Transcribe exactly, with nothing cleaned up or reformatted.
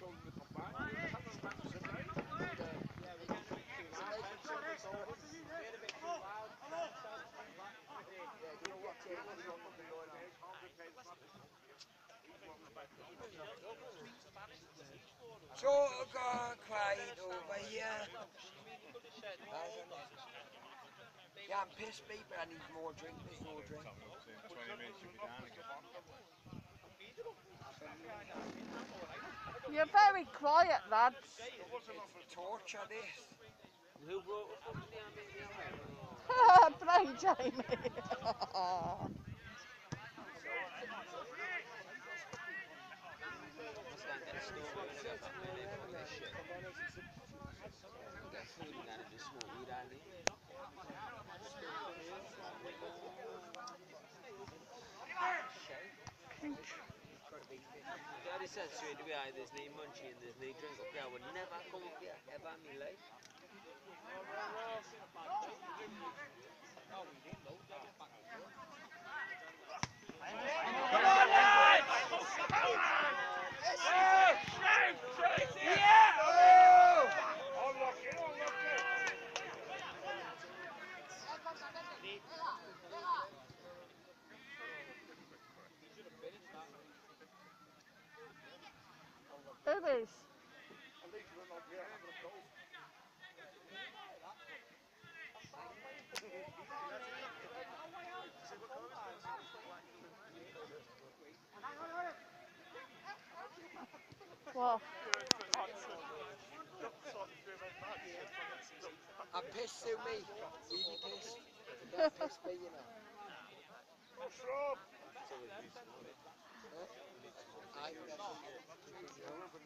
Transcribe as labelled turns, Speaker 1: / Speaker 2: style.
Speaker 1: So, got Clyde over here. Yeah, I'm pissed, mate, but I need more drink. There's no drink.
Speaker 2: twenty minutes you'll be down again.
Speaker 3: You're very quiet, lads.
Speaker 1: It's torture, this.
Speaker 4: Who brought the fucking damn baby
Speaker 3: Blind Jamie.
Speaker 4: Let's go and get a store when I get back there, fuck this shit. Get food and then just smoke weed all day. Daddy said straight away, there's no munchie and there's no drink up here. I would never come up here ever in my life.
Speaker 3: Who is? What?
Speaker 1: I'm pissed, Sue, me. Really pissed. I'm pissed, me, you know. I think that's